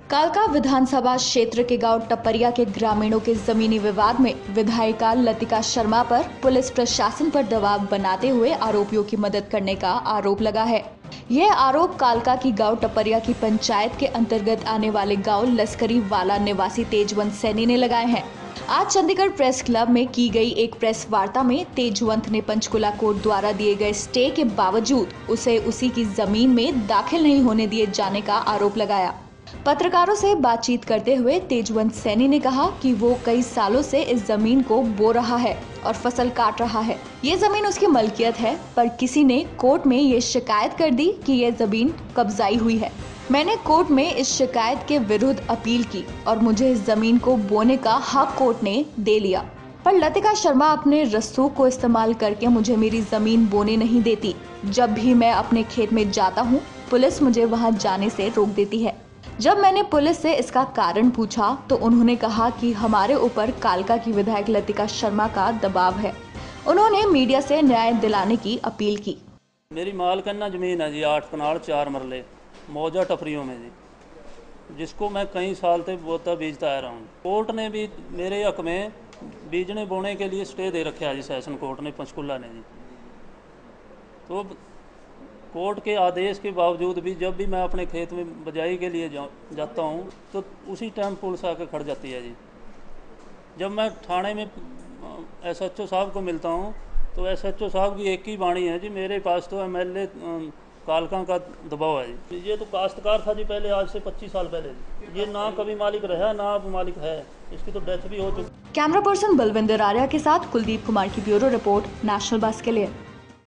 कालका विधानसभा क्षेत्र के गांव टपरिया के ग्रामीणों के जमीनी विवाद में विधायिका लतिका शर्मा पर पुलिस प्रशासन पर दबाव बनाते हुए आरोपियों की मदद करने का आरोप लगा है। यह आरोप कालका की गांव टपरिया की पंचायत के अंतर्गत आने वाले गांव लश्करी वाला निवासी तेजवंत सैनी ने लगाए हैं। आज चंडीगढ़ प्रेस क्लब में की गई एक प्रेस वार्ता में तेजवंत ने पंचकुला कोर्ट द्वारा दिए गए स्टे के बावजूद उसे उसी की जमीन में दाखिल नहीं होने दिए जाने का आरोप लगाया। पत्रकारों से बातचीत करते हुए तेजवंत सैनी ने कहा कि वो कई सालों से इस जमीन को बो रहा है और फसल काट रहा है। ये जमीन उसकी मलकियत है, पर किसी ने कोर्ट में ये शिकायत कर दी कि ये जमीन कब्जाई हुई है। मैंने कोर्ट में इस शिकायत के विरुद्ध अपील की और मुझे इस जमीन को बोने का हक कोर्ट ने दे लिया, पर लतिका शर्मा अपने रसूख को इस्तेमाल करके मुझे मेरी जमीन बोने नहीं देती। जब भी मैं अपने खेत में जाता हूँ, पुलिस मुझे वहाँ जाने से रोक देती है। जब मैंने पुलिस से इसका कारण पूछा तो उन्होंने कहा कि हमारे ऊपर कालका की विधायक लतिका शर्मा का दबाव है। उन्होंने मीडिया से न्याय दिलाने की अपील की। मेरी मालकाना जमीन है जी, 8 कनाल 4 मरले मौजा टपरियों में जी, जिसको मैं कई साल से बोता बीजता आ रहा हूँ। कोर्ट ने भी मेरे हक में बीजने बोने के लिए स्टे दे रखा है जी, सेशन कोर्ट ने पंचकुला ने जी। तो कोर्ट के आदेश के बावजूद भी जब भी मैं अपने खेत में बजाई के लिए जाता हूँ तो उसी टाइम पुलिस आकर खड़ जाती है जी। जब मैं थाने में SHO साहब को मिलता हूँ तो SHO साहब की एक ही वाणी है जी, मेरे पास तो MLA कालका का दबाव है जी। ये तो काश्तकार था जी पहले, आज से 25 साल पहले। ये ना कभी मालिक रहा ना अब मालिक है, इसकी तो डेथ भी हो चुकी। कैमरा पर्सन बलविंदर आर्या के साथ कुलदीप कुमार की ब्यूरो रिपोर्ट, नेशनल बस के लिए।